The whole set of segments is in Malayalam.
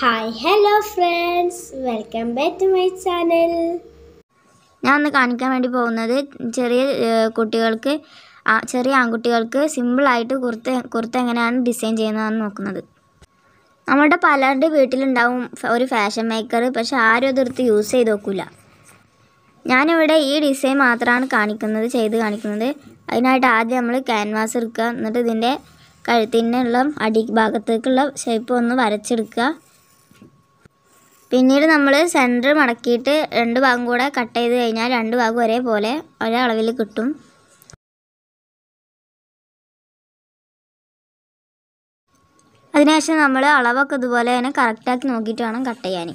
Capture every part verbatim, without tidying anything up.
Hi, hello friends, welcome back to my channel. ഞാൻ ഒന്ന് കാണിക്കാൻ വേണ്ടി പോകുന്നത് ചെറിയ കുട്ടികൾക്ക് ചെറിയ ആൺകുട്ടികൾക്ക് സിമ്പിൾ ആയിട്ട് കുർത്ത കുർത്ത എങ്ങനെയാണ് ഡിസൈൻ ചെയ്യുന്നതെന്ന് നോക്കുന്നത്. നമ്മുടെ പലരുടെ വീട്ടിലുണ്ടാവും ഒരു ഫാഷൻ മേക്കർ, പക്ഷെ ആരും അതെടുത്ത് യൂസ് ചെയ്ത് നോക്കില്ല. ഞാനിവിടെ ഈ ഡിസൈൻ മാത്രമാണ് കാണിക്കുന്നത് ചെയ്ത് കാണിക്കുന്നത്. അതിനായിട്ട് ആദ്യം നമ്മൾ ക്യാൻവാസ് എടുക്കുക, എന്നിട്ട് ഇതിൻ്റെ കഴുത്തിനുള്ള അടി ഭാഗത്തേക്കുള്ള ഷേപ്പ് ഒന്ന് വരച്ചെടുക്കുക. പിന്നീട് നമ്മൾ സെൻറ്റർ മടക്കിയിട്ട് രണ്ട് ഭാഗം കൂടെ കട്ട് ചെയ്ത് കഴിഞ്ഞാൽ രണ്ട് ഭാഗം ഒരേപോലെ ഒരേ അളവിൽ കിട്ടും. അതിനുശേഷം നമ്മൾ അളവൊക്കെ ഇതുപോലെ തന്നെ കറക്റ്റാക്കി നോക്കിയിട്ട് വേണം കട്ട് ചെയ്യാൻ.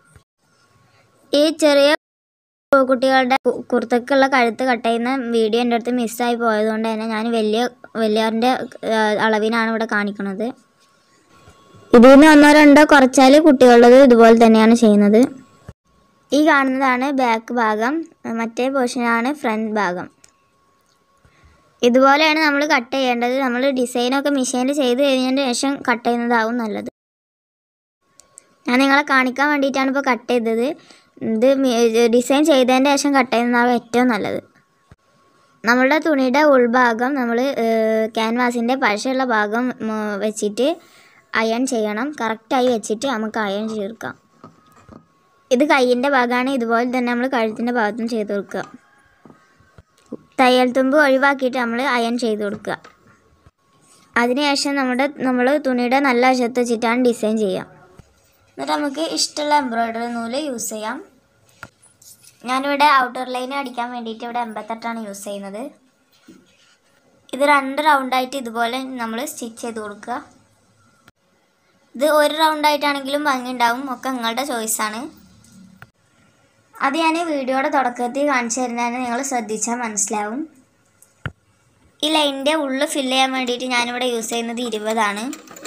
ഈ ചെറിയ കുട്ടികളുടെ കുർത്തക്കുള്ള കഴുത്ത് കട്ട് ചെയ്യുന്ന വീഡിയോ എൻ്റെ അടുത്ത് മിസ്സായി പോയതുകൊണ്ട് തന്നെ ഞാൻ വലിയ വലിയവരുടെ അളവിനാണ് ഇവിടെ കാണിക്കുന്നത്. ഇതിൽ നിന്ന് ഒന്നോ രണ്ടോ കുറച്ചാൽ കുട്ടികളുള്ളത് ഇതുപോലെ തന്നെയാണ് ചെയ്യുന്നത്. ഈ കാണുന്നതാണ് ബാക്ക് ഭാഗം, മറ്റേ പോർഷനാണ് ഫ്രണ്ട് ഭാഗം. ഇതുപോലെയാണ് നമ്മൾ കട്ട് ചെയ്യേണ്ടത്. നമ്മൾ ഡിസൈനൊക്കെ മെഷീനിൽ ചെയ്ത് കഴിഞ്ഞതിന് ശേഷം കട്ട് ചെയ്യുന്നതാവും നല്ലത്. ഞാൻ നിങ്ങളെ കാണിക്കാൻ വേണ്ടിയിട്ടാണ് ഇപ്പോൾ കട്ട് ചെയ്തത്. ഇത് ഡിസൈൻ ചെയ്തതിൻ്റെ ശേഷം കട്ട് ചെയ്യുന്നതാവും ഏറ്റവും നല്ലത്. നമ്മളുടെ തുണിയുടെ ഉൾഭാഗം നമ്മൾ ക്യാൻവാസിൻ്റെ പഴയുള്ള ഭാഗം വെച്ചിട്ട് അയൺ ചെയ്യണം. കറക്റ്റായി വെച്ചിട്ട് നമുക്ക് അയൺ ചേർക്കാം. ഇത് കയ്യിൻ്റെ ഭാഗമാണ്. ഇതുപോലെ തന്നെ നമ്മൾ കഴുത്തിൻ്റെ ഭാഗത്തും ചെയ്ത് കൊടുക്കുക. തയ്യൽ തുമ്പ് ഒഴിവാക്കിയിട്ട് നമ്മൾ അയൺ ചെയ്ത് കൊടുക്കുക. അതിനുശേഷം നമ്മുടെ നമ്മൾ തുണിയുടെ നല്ല വശത്ത് വെച്ചിട്ടാണ് ഡിസൈൻ ചെയ്യുക. എന്നിട്ട് നമുക്ക് ഇഷ്ടമുള്ള എംബ്രോയിഡറി നൂല് യൂസ് ചെയ്യാം. ഞാനിവിടെ ഔട്ടർ ലൈൻ അടിക്കാൻ വേണ്ടിയിട്ട് ഇവിടെ എൺപത്തെട്ടാണ് യൂസ് ചെയ്യുന്നത്. ഇത് രണ്ട് റൗണ്ടായിട്ട് ഇതുപോലെ നമ്മൾ സ്റ്റിച്ച് ചെയ്ത് കൊടുക്കുക. ഇത് ഒരു റൗണ്ടായിട്ടാണെങ്കിലും ഭംഗി ഉണ്ടാവും, ഒക്കെ നിങ്ങളുടെ ചോയ്സാണ്. അത് ഞാൻ വീഡിയോയുടെ തുടക്കത്തിൽ കാണിച്ചു തരുന്നതിന് നിങ്ങൾ ശ്രദ്ധിച്ചാൽ മനസ്സിലാവും. ഈ ലൈനിൻ്റെ ഉള്ളിൽ ഫില്ല് ചെയ്യാൻ വേണ്ടിയിട്ട് ഞാനിവിടെ യൂസ് ചെയ്യുന്നത് ഇരുപതാണ്.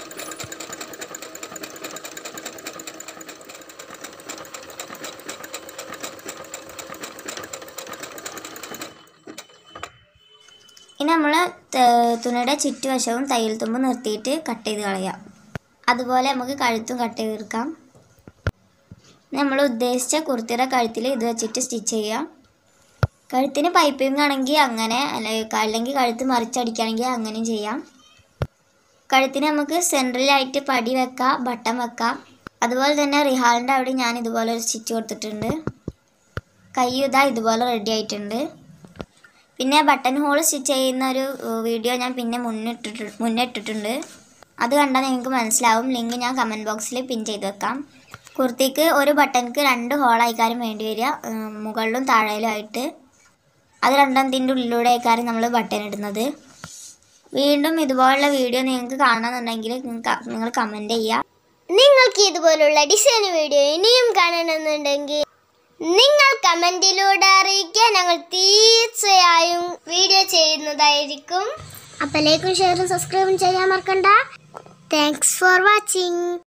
ഇനി നമ്മൾ തുണിയുടെ ചുറ്റുവശവും തയ്യൽ തുമ്പ് നിർത്തിയിട്ട് കട്ട് ചെയ്ത് കളയാം. അതുപോലെ നമുക്ക് കഴുത്തും കട്ട് ചെയ്തെടുക്കാം. നമ്മൾ ഉദ്ദേശിച്ച കുർത്തിയുടെ കഴുത്തിൽ ഇത് വെച്ചിട്ട് സ്റ്റിച്ച് ചെയ്യുക. കഴുത്തിന് പൈപ്പിംഗ് ആണെങ്കിൽ അങ്ങനെ, അല്ലെങ്കിൽ കഴുത്ത് മറിച്ചടിക്കുകയാണെങ്കിൽ അങ്ങനെയും ചെയ്യാം. കഴുത്തിന് നമുക്ക് സെൻട്രലായിട്ട് പടി വെക്കാം, ബട്ടൺ വെക്കാം. അതുപോലെ തന്നെ റിഹാളിൻ്റെ അവിടെ ഞാൻ ഇതുപോലെ ഒരു സ്റ്റിച്ച് കൊടുത്തിട്ടുണ്ട്. കൈ ഇതാ ഇതുപോലെ റെഡി ആയിട്ടുണ്ട്. പിന്നെ ബട്ടൺ ഹോൾ സ്റ്റിച്ച് ചെയ്യുന്ന ഒരു വീഡിയോ ഞാൻ പിന്നെ മുന്നിട്ടിട്ട് മുന്നിട്ടിട്ടുണ്ട്. അത് കണ്ടാൽ നിങ്ങൾക്ക് മനസ്സിലാവും. ലിങ്ക് ഞാൻ കമൻറ്റ് ബോക്സിൽ പിൻ ചെയ്ത് വെക്കാം. കുർത്തിക്ക് ഒരു ബട്ടൺക്ക് രണ്ട് ഹോളായിക്കാരും വേണ്ടി വരിക, മുകളിലും താഴെയിലും ആയിട്ട്. അത് രണ്ടെണ്ണത്തിൻ്റെ ഉള്ളിലൂടെ ആയിക്കാരും നമ്മൾ ബട്ടൺ ഇടുന്നത്. വീണ്ടും ഇതുപോലുള്ള വീഡിയോ നിങ്ങൾക്ക് കാണണമെന്നുണ്ടെങ്കിൽ നിങ്ങൾ കമൻറ്റ് ചെയ്യുക. നിങ്ങൾക്ക് ഇതുപോലുള്ള ഡിസൈൻ വീഡിയോ ഇനിയും കാണണമെന്നുണ്ടെങ്കിൽ നിങ്ങൾ കമൻറ്റിലൂടെ അറിയിക്കുക. ഞങ്ങൾ തീർച്ചയായും വീഡിയോ ചെയ്യുന്നതായിരിക്കും. അപ്പോൾ ലൈക്കും ഷെയറും സബ്സ്ക്രൈബും ചെയ്യാൻ മറക്കണ്ട. Thanks for watching.